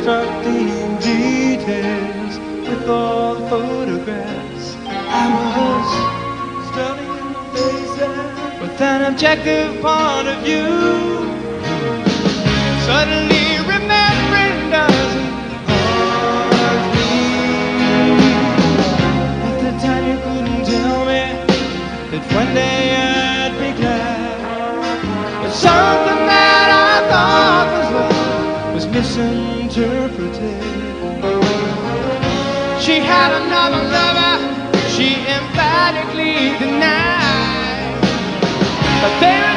reconstructing details with all the photographs. I was studying the faces with an objective point of view. Suddenly remembering doesn't haunt me. At the time you couldn't tell me that one day I'd be glad. But something that I thought was love was misinterpreted. She had another lover, she emphatically denied. But then